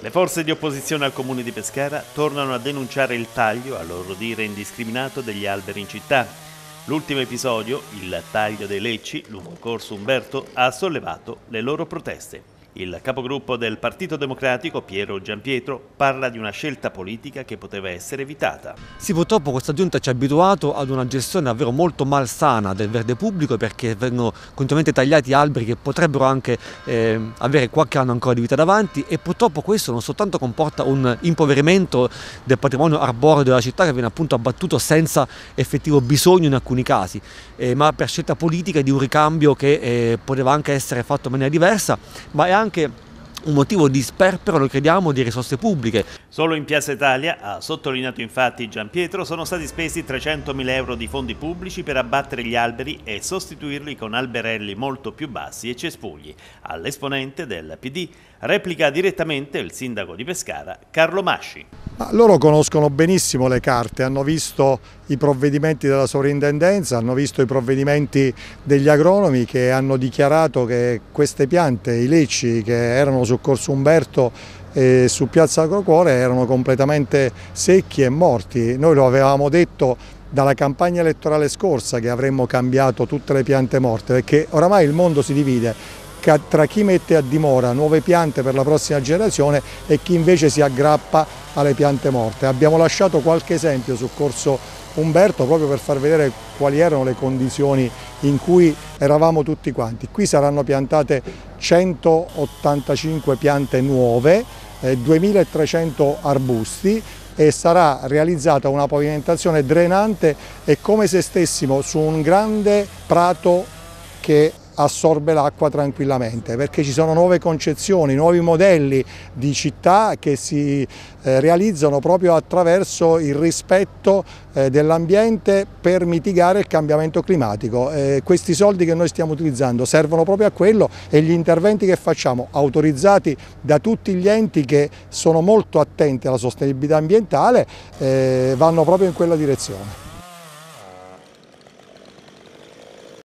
Le forze di opposizione al comune di Pescara tornano a denunciare il taglio, a loro dire indiscriminato, degli alberi in città. L'ultimo episodio, il taglio dei lecci lungo corso Umberto, ha sollevato le loro proteste. Il capogruppo del Partito Democratico, Piero Giampietro, parla di una scelta politica che poteva essere evitata. Sì, purtroppo questa giunta ci ha abituato ad una gestione davvero molto malsana del verde pubblico, perché vengono continuamente tagliati alberi che potrebbero anche avere qualche anno ancora di vita davanti, e purtroppo questo non soltanto comporta un impoverimento del patrimonio arboreo della città, che viene appunto abbattuto senza effettivo bisogno in alcuni casi, ma per scelta politica di un ricambio che poteva anche essere fatto in maniera diversa, ma è anche un motivo di sperpero, noi crediamo, di risorse pubbliche. Solo in Piazza Italia, ha sottolineato infatti Giampietro, sono stati spesi 300.000 euro di fondi pubblici per abbattere gli alberi e sostituirli con alberelli molto più bassi e cespugli. All'esponente del PD replica direttamente il sindaco di Pescara, Carlo Masci. Ma loro conoscono benissimo le carte, hanno visto i provvedimenti della sovrintendenza, hanno visto i provvedimenti degli agronomi che hanno dichiarato che queste piante, i lecci che erano su Corso Umberto e su Piazza Agrocuore, erano completamente secchi e morti. Noi lo avevamo detto dalla campagna elettorale scorsa che avremmo cambiato tutte le piante morte, perché oramai il mondo si divide tra chi mette a dimora nuove piante per la prossima generazione e chi invece si aggrappa alle piante morte. Abbiamo lasciato qualche esempio su Corso Umberto proprio per far vedere quali erano le condizioni in cui eravamo tutti quanti. Qui saranno piantate 185 piante nuove, 2300 arbusti, e sarà realizzata una pavimentazione drenante. È come se stessimo su un grande prato che assorbe l'acqua tranquillamente, perché ci sono nuove concezioni, nuovi modelli di città che si realizzano proprio attraverso il rispetto dell'ambiente per mitigare il cambiamento climatico. Questi soldi che noi stiamo utilizzando servono proprio a quello, e gli interventi che facciamo, autorizzati da tutti gli enti che sono molto attenti alla sostenibilità ambientale, vanno proprio in quella direzione.